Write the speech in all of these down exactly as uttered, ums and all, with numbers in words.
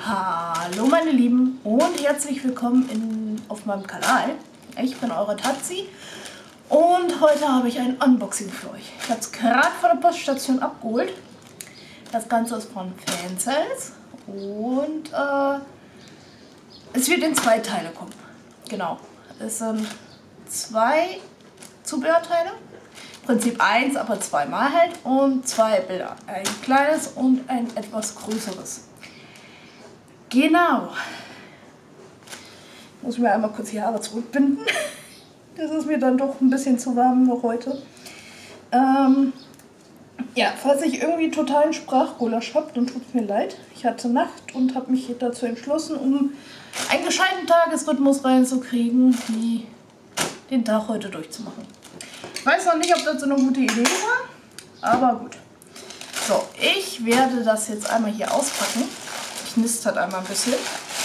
Hallo meine Lieben und herzlich willkommen in, auf meinem Kanal. Ich bin eure Tatzi und heute habe ich ein Unboxing für euch. Ich habe es gerade von der Poststation abgeholt. Das Ganze ist von Fancells und äh, es wird in zwei Teile kommen. Genau, es sind zwei Zubehörteile. Im Prinzip eins, aber zweimal halt und zwei Bilder. Ein kleines und ein etwas größeres. Genau. Ich muss mir einmal kurz die Haare zurückbinden. Das ist mir dann doch ein bisschen zu warm noch heute. Ähm, ja, falls ich irgendwie totalen Sprachgulasch habe, dann tut es mir leid. Ich hatte Nacht und habe mich dazu entschlossen, um einen gescheiten Tagesrhythmus reinzukriegen, wie den Tag heute durchzumachen. Ich weiß noch nicht, ob das so eine gute Idee war, aber gut. So, ich werde das jetzt einmal hier auspacken. Knistert einmal ein bisschen.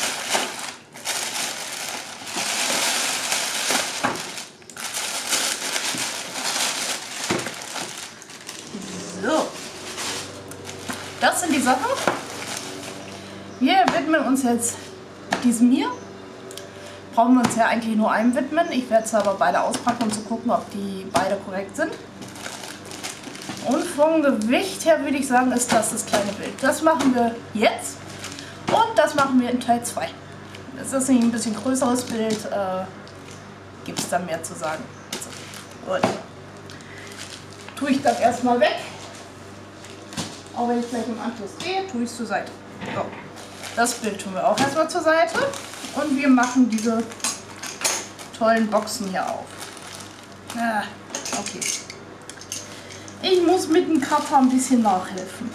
So. Das sind die Sachen. Wir widmen uns jetzt diesem hier. Brauchen wir uns ja eigentlich nur einem widmen. Ich werde es aber beide auspacken, um zu gucken, ob die beide korrekt sind. Und vom Gewicht her würde ich sagen, ist das das kleine Bild. Das machen wir jetzt. Und das machen wir in Teil zwei. Das ist ein bisschen größeres Bild, äh, gibt es dann mehr zu sagen. So, gut. Tue ich das erstmal weg. Auch wenn ich gleich im Anschluss gehe, tue ich es zur Seite. So. Das Bild tun wir auch erstmal zur Seite. Und wir machen diese tollen Boxen hier auf. Ah, okay. Ich muss mit dem Kappa ein bisschen nachhelfen.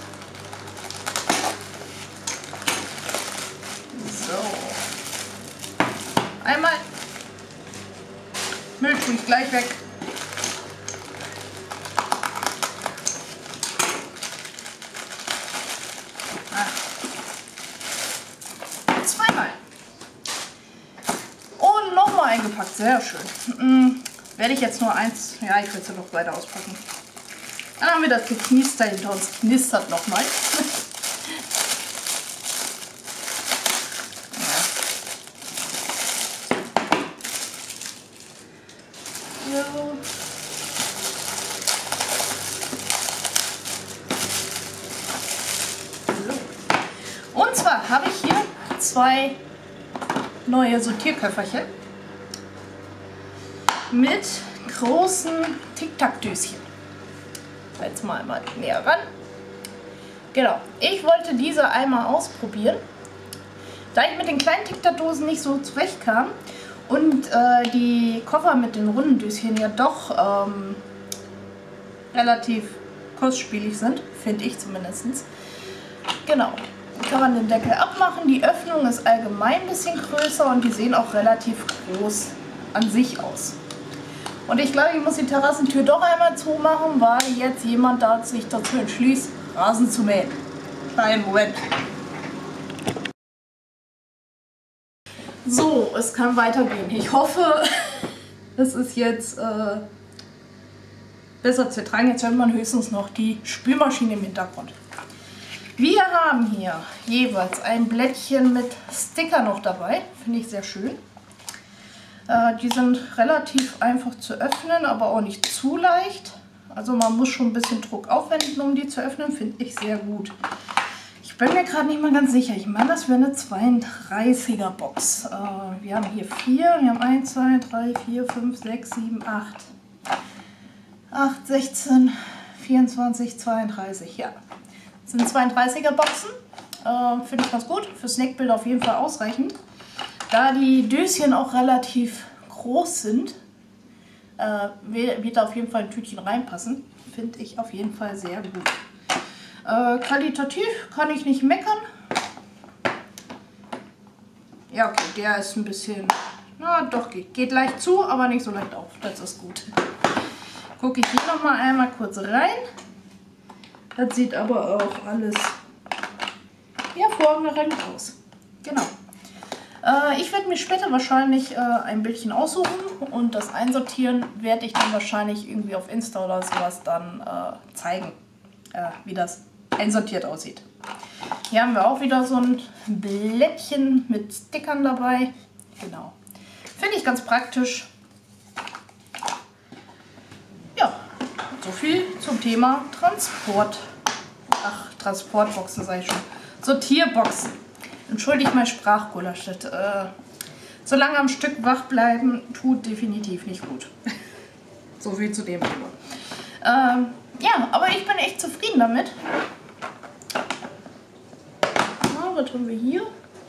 Einmal Müll tue ich gleich weg. Ah. Zweimal. Und nochmal eingepackt. Sehr schön. Hm, werde ich jetzt nur eins. Ja, ich werde es noch weiter auspacken. Dann haben wir das Geknister hinter uns. Knistert nochmal. Und zwar habe ich hier zwei neue Sortierköfferchen mit großen Tic-Tac-Döschen. Jetzt mal einmal näher ran. Genau, ich wollte diese einmal ausprobieren. Da ich mit den kleinen Tic-Tac-Dosen nicht so zurechtkam und äh, die Koffer mit den runden Döschen ja doch ähm, relativ kostspielig sind, finde ich zumindest. Genau. Kann man den Deckel abmachen. Die Öffnung ist allgemein ein bisschen größer und die sehen auch relativ groß an sich aus. Und ich glaube, ich muss die Terrassentür doch einmal zumachen, weil jetzt jemand da sich dazu entschließt, Rasen zu mähen. Einen Moment. So, es kann weitergehen. Ich hoffe, es ist jetzt äh, besser zu tragen. Jetzt hört man höchstens noch die Spülmaschine im Hintergrund. Wir haben hier jeweils ein Blättchen mit Sticker noch dabei, finde ich sehr schön. Äh, die sind relativ einfach zu öffnen, aber auch nicht zu leicht. Also man muss schon ein bisschen Druck aufwenden, um die zu öffnen, finde ich sehr gut. Ich bin mir gerade nicht mal ganz sicher, ich meine, das wäre eine zweiunddreißiger Box. Äh, wir haben hier vier, wir haben eins, zwei, drei, vier, fünf, sechs, sieben, acht, acht, sechzehn, vierundzwanzig, zweiunddreißig, ja. Das sind zweiunddreißiger Boxen, äh, finde ich ganz gut, für Snackbild auf jeden Fall ausreichend. Da die Döschen auch relativ groß sind, äh, wird da auf jeden Fall ein Tütchen reinpassen, finde ich auf jeden Fall sehr gut. Äh, qualitativ kann ich nicht meckern. Ja, okay, der ist ein bisschen, na doch, geht, geht leicht zu, aber nicht so leicht auf, das ist gut. Gucke ich hier nochmal einmal kurz rein. Das sieht aber auch alles hervorragend aus. Genau. Äh, ich werde mir später wahrscheinlich äh, ein Bildchen aussuchen und das einsortieren werde ich dann wahrscheinlich irgendwie auf Insta oder sowas dann äh, zeigen, äh, wie das einsortiert aussieht. Hier haben wir auch wieder so ein Blättchen mit Stickern dabei. Genau. Finde ich ganz praktisch. Ja, so viel zum Thema Transport. Ach, Transportboxen sage ich schon. Sortierboxen. Entschuldigt mein Sprachgulasch. Äh, so lange am Stück wach bleiben tut definitiv nicht gut. So viel zu dem Thema. Ähm, ja, aber ich bin echt zufrieden damit. Na, was haben wir hier?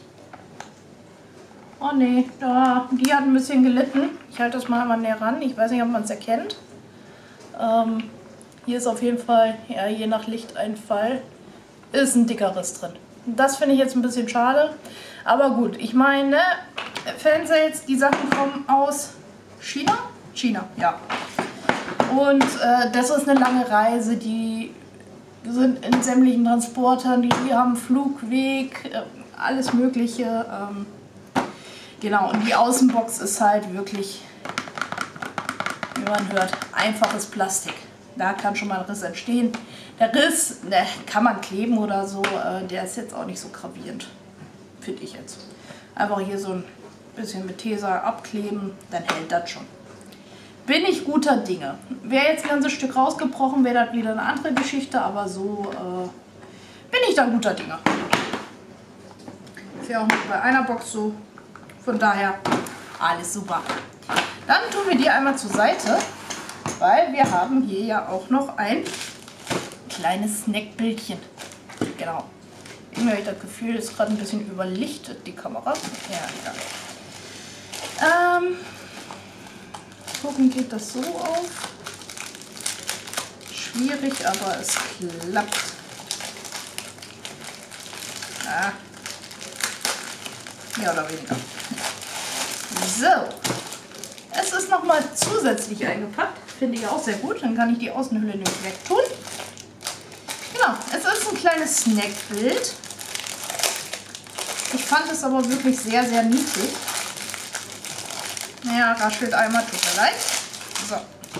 Oh ne, da, die hat ein bisschen gelitten. Ich halte das mal mal näher ran. Ich weiß nicht, ob man es erkennt. Ähm, hier ist auf jeden Fall, ja, je nach Lichteinfall, ist ein dicker Riss drin. Das finde ich jetzt ein bisschen schade. Aber gut, ich meine, Fansales, die Sachen kommen aus China? China, ja. Und äh, das ist eine lange Reise. Die sind in sämtlichen Transportern, die, die haben Flugweg, äh, alles Mögliche. Ähm, genau, und die Außenbox ist halt wirklich, wie man hört, einfaches Plastik. Da kann schon mal ein Riss entstehen. Der Riss, ne, kann man kleben oder so, äh, der ist jetzt auch nicht so gravierend, finde ich jetzt. Einfach hier so ein bisschen mit Tesa abkleben, dann hält das schon. Bin ich guter Dinge. Wäre jetzt ein ganzes Stück rausgebrochen, wäre das wieder eine andere Geschichte, aber so äh, bin ich da guter Dinge. Ist ja auch nicht bei einer Box so, von daher alles super. Dann tun wir die einmal zur Seite, weil wir haben hier ja auch noch ein kleines Snackbildchen. Genau. Irgendwie habe ich das Gefühl, ist gerade ein bisschen überlichtet, die Kamera. Ja, ja. Ähm, gucken, geht das so auf. Schwierig, aber es klappt. Ah. Mehr oder weniger. So. Es ist nochmal zusätzlich eingepackt. Finde ich auch sehr gut. Dann kann ich die Außenhülle nämlich wegtun. Genau, es ist ein kleines Snackbild. Ich fand es aber wirklich sehr, sehr niedlich. Naja, raschelt einmal, tut mir leid. So.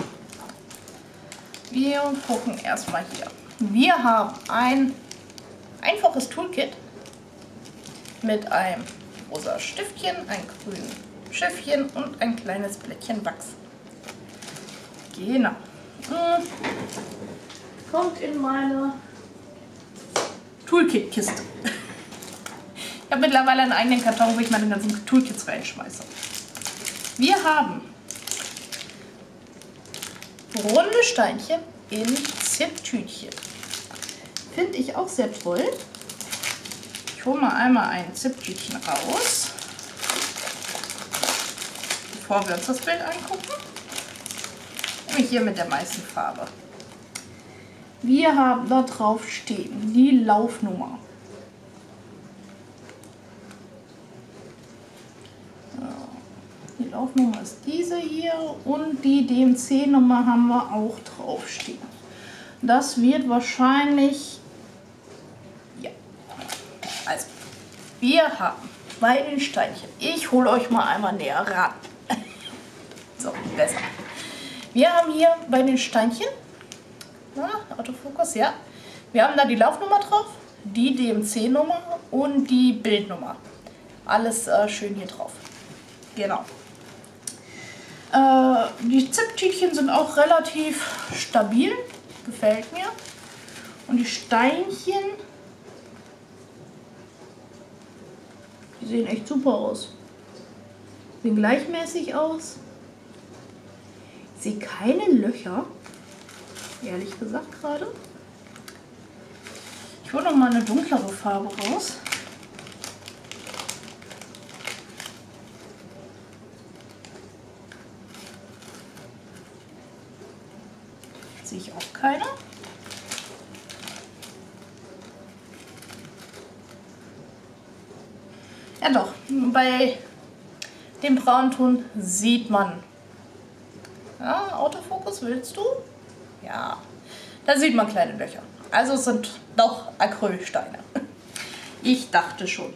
Wir gucken erstmal hier. Wir haben ein einfaches Toolkit mit einem rosa Stiftchen, einem grünen Schiffchen und ein kleines Blättchen Wachs. Genau. Hm. Kommt in meine Toolkit-Kiste. Ich habe mittlerweile einen eigenen Karton, wo ich meine ganzen Toolkits reinschmeiße. Wir haben runde Steinchen in Ziptütchen. Finde ich auch sehr toll. Ich hole mal einmal ein Ziptütchen raus, bevor wir uns das Bild angucken. Nämlich hier mit der meisten Farbe. Wir haben da drauf stehen die Laufnummer. Die Laufnummer ist diese hier und die D M C-Nummer haben wir auch draufstehen. Das wird wahrscheinlich, ja, also wir haben bei den Steinchen, ich hole euch mal einmal näher ran, so, besser. Wir haben hier bei den Steinchen, na, Autofokus, ja, wir haben da die Laufnummer drauf, die D M C-Nummer und die Bildnummer. Alles äh, schön hier drauf. Genau. Äh, die Ziptütchen sind auch relativ stabil, gefällt mir. Und die Steinchen, die sehen echt super aus. Sehen gleichmäßig aus. Ich sehe keine Löcher, ehrlich gesagt gerade. Ich hole noch mal eine dunklere Farbe raus. Sehe ich auch keine. Ja doch, bei dem Braunton sieht man. Ja, Autofokus willst du? Ja, da sieht man kleine Löcher. Also es sind doch Acrylsteine. Ich dachte schon.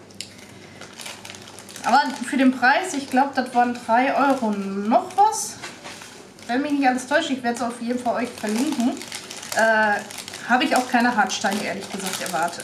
Aber für den Preis, ich glaube, das waren drei Euro noch was. Wenn mich nicht alles täuscht, ich werde es auf jeden Fall euch verlinken. Äh, habe ich auch keine Hartsteine, ehrlich gesagt, erwartet.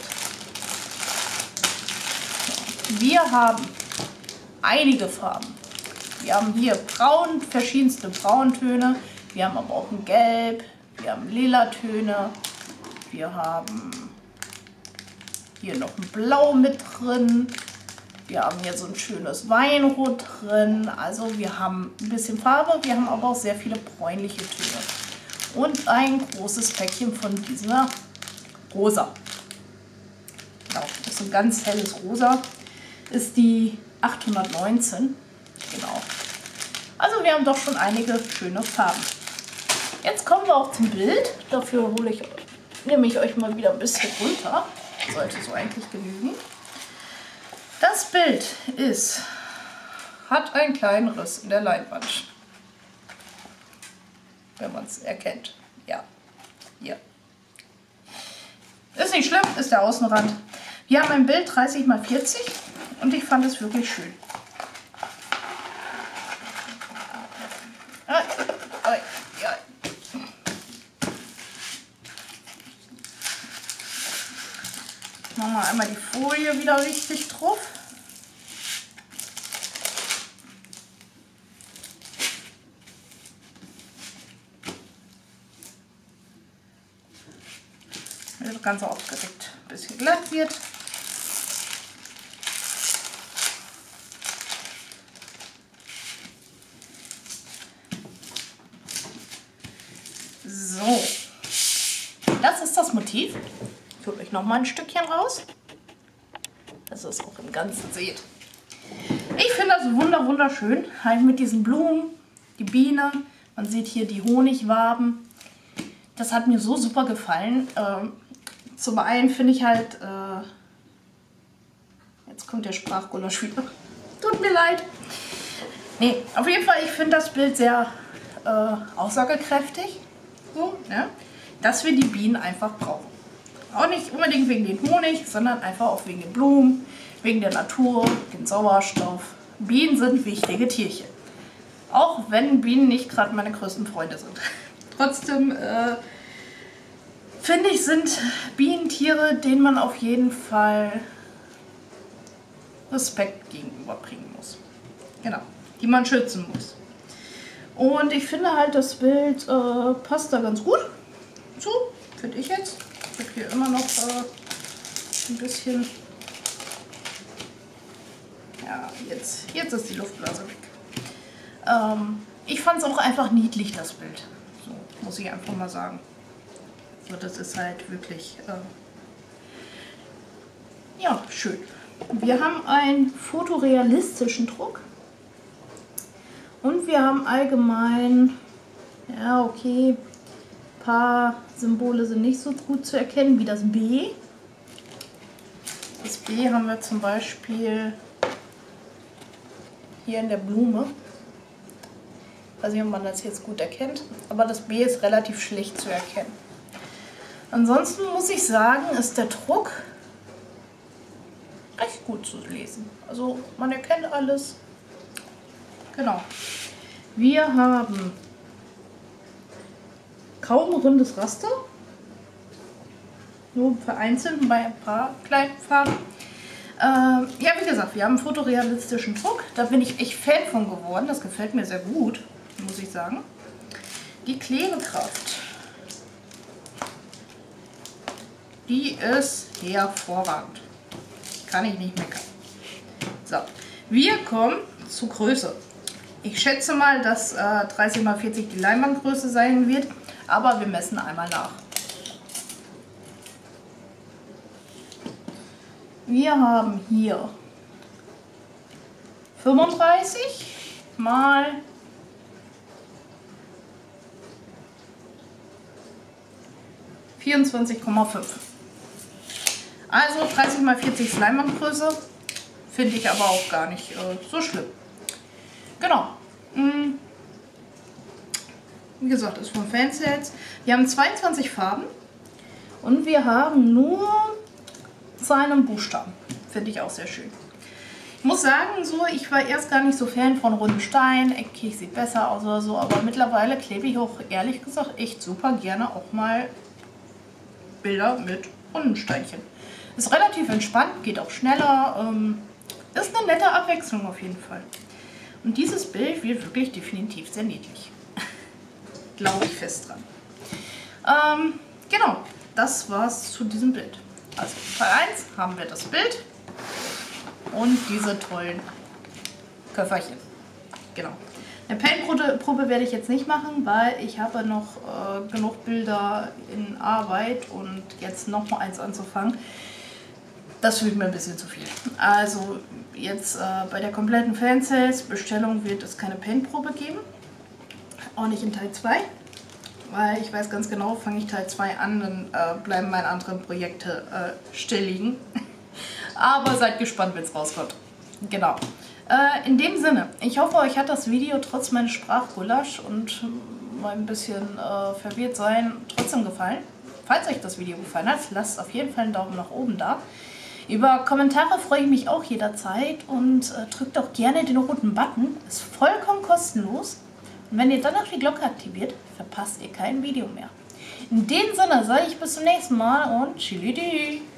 Wir haben einige Farben. Wir haben hier braun, verschiedenste Brauntöne. Wir haben aber auch ein Gelb. Wir haben lila Töne. Wir haben hier noch ein Blau mit drin. Wir haben hier so ein schönes Weinrot drin. Also wir haben ein bisschen Farbe. Wir haben aber auch sehr viele bräunliche Töne. Und ein großes Päckchen von dieser Rosa. Genau, das ist ein ganz helles Rosa. Ist die achthundertneunzehn. Genau. Also wir haben doch schon einige schöne Farben. Jetzt kommen wir auch zum Bild. Dafür hole ich, nehme ich euch mal wieder ein bisschen runter. Sollte so eigentlich genügen. Das Bild ist, hat einen kleinen Riss in der Leinwand. Wenn man es erkennt. Ja, hier. Ist nicht schlimm, ist der Außenrand. Wir haben ein Bild dreißig mal vierzig und ich fand es wirklich schön. Ai, ai, ai. Machen wir einmal die Folie wieder richtig drauf. Das Ganze aufgeregt ein bisschen glatt wird. So, das ist das Motiv. Ich hole euch noch mal ein Stückchen raus, dass ihr es auch im Ganzen seht. Ich finde das wunder wunderschön, halt mit diesen Blumen, die Biene, man sieht hier die Honigwaben. Das hat mir so super gefallen. Ähm, zum einen finde ich halt, äh, jetzt kommt der Sprachgulasch wieder, tut mir leid. Nee, auf jeden Fall, ich finde das Bild sehr äh, aussagekräftig, so, ne? Dass wir die Bienen einfach brauchen. Auch nicht unbedingt wegen dem Honig, sondern einfach auch wegen den Blumen, wegen der Natur, dem Sauerstoff. Bienen sind wichtige Tierchen. Auch wenn Bienen nicht gerade meine größten Freunde sind. Trotzdem äh, finde ich, sind Bienen Tiere, denen man auf jeden Fall Respekt gegenüberbringen muss. Genau, die man schützen muss. Und ich finde halt, das Bild äh, passt da ganz gut zu, finde ich jetzt. Ich habe hier immer noch äh, ein bisschen, ja, jetzt, jetzt ist die Luftblase weg. Ähm, ich fand es auch einfach niedlich, das Bild. So, muss ich einfach mal sagen. So, das ist halt wirklich, äh, ja, schön. Wir haben einen fotorealistischen Druck. Und wir haben allgemein, ja okay, ein paar Symbole sind nicht so gut zu erkennen wie das B. Das B haben wir zum Beispiel hier in der Blume. Ich weiß nicht, ob man das jetzt gut erkennt, aber das B ist relativ schlecht zu erkennen. Ansonsten muss ich sagen, ist der Druck recht gut zu lesen. Also man erkennt alles. Genau. Wir haben kaum rundes Raster. Nur vereinzelt bei ein paar kleinen Farben. Ähm, ja, wie gesagt, wir haben einen fotorealistischen Druck. Da bin ich echt Fan von geworden. Das gefällt mir sehr gut, muss ich sagen. Die Klebekraft, die ist hervorragend. Kann ich nicht meckern. So, wir kommen zur Größe. Ich schätze mal, dass äh, dreißig mal vierzig die Leinwandgröße sein wird, aber wir messen einmal nach. Wir haben hier fünfunddreißig mal vierundzwanzig Komma fünf. Also dreißig mal vierzig ist Leinwandgröße, finde ich aber auch gar nicht äh, so schlimm. Genau. Wie gesagt, ist von Fansets. Wir haben zweiundzwanzig Farben und wir haben nur seinen Buchstaben. Finde ich auch sehr schön. Ich muss sagen, so, ich war erst gar nicht so Fan von runden Steinen. Eckig sieht besser aus oder so, aber mittlerweile klebe ich auch ehrlich gesagt echt super gerne auch mal Bilder mit Rundensteinchen. Ist relativ entspannt, geht auch schneller, ähm, ist eine nette Abwechslung auf jeden Fall. Und dieses Bild wird wirklich definitiv sehr niedlich. Glaube ich fest dran. Ähm, genau, das war's zu diesem Bild. Also Teil eins haben wir das Bild und diese tollen Köfferchen. Genau. Eine Paintprobe werde ich jetzt nicht machen, weil ich habe noch äh, genug Bilder in Arbeit und jetzt noch mal eins anzufangen, das fühlt mir ein bisschen zu viel. Also jetzt äh, bei der kompletten Fansales-Bestellung wird es keine Paintprobe geben, auch nicht in Teil zwei, weil ich weiß ganz genau, fange ich Teil zwei an, dann äh, bleiben meine anderen Projekte äh, still liegen. Aber seid gespannt, wenn es rauskommt. Genau. Äh, in dem Sinne, ich hoffe, euch hat das Video trotz meines Sprachgulasch und mal ein bisschen äh, verwirrt sein trotzdem gefallen. Falls euch das Video gefallen hat, lasst auf jeden Fall einen Daumen nach oben da. Über Kommentare freue ich mich auch jederzeit und äh, drückt auch gerne den roten Button. Ist vollkommen kostenlos. Und wenn ihr dann noch die Glocke aktiviert, verpasst ihr kein Video mehr. In dem Sinne sage ich bis zum nächsten Mal und Chili.